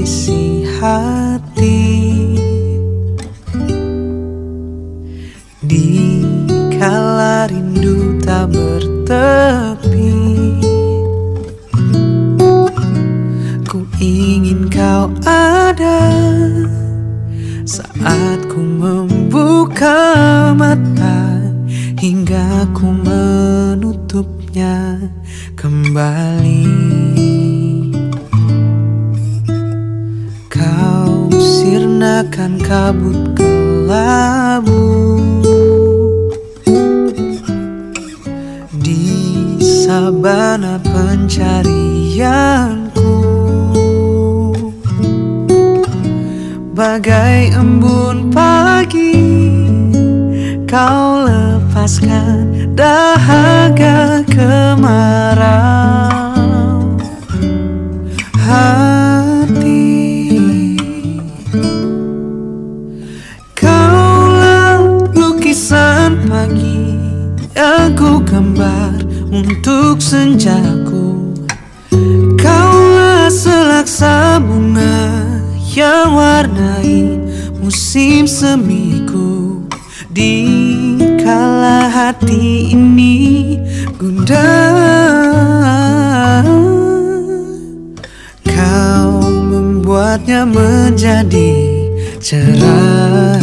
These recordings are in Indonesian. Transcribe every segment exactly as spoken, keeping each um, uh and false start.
isi hati. Di kala rindu tak bertepi, ku ingin kau ada saat ku membuka mata hingga ku menutupnya kembali. Kau sirnakan kabut kelabu di sabana pencarianku. Bagai embun pagi, kau lepaskan dahaga kemarau hati. Kaulah lukisan pagi yang ku gambar untuk senjaku. Kaulah selaksa bunga yang warnai musim semiku. Di kala hati ini gundah, kau membuatnya menjadi cerah.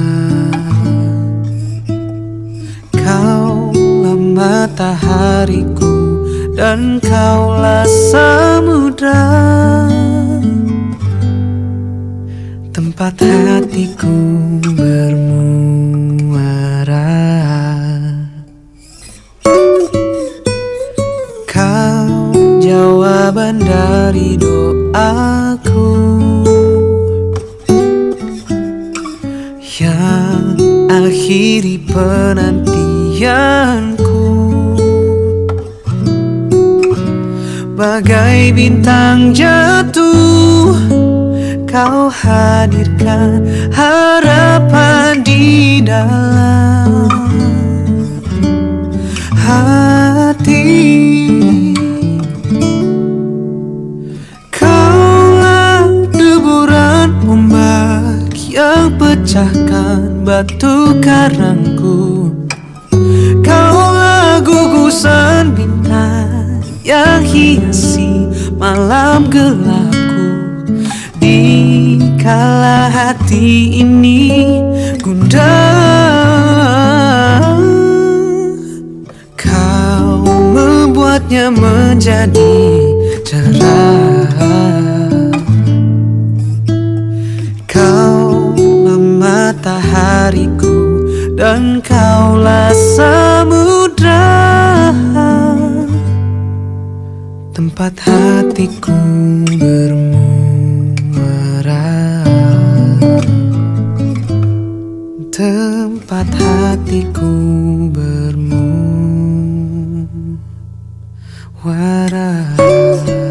Kaulah matahariku dan kaulah samudra, tempat hatiku bermuara. Kau jawaban dari doaku yang akhiri penantianku. Bagai bintang jatuh, kau hadirkan harapan di dalam hati. Kaulah deburan ombak yang pecahkan batu karangku. Kaulah gugusan bintang yang hiasi malam gelapku. Di kala hati ini gundah, kau membuatnya menjadi cerah. Kaulah matahariku dan kaulah samudra, tempat hatiku bermuara, tempat hatiku bermuara.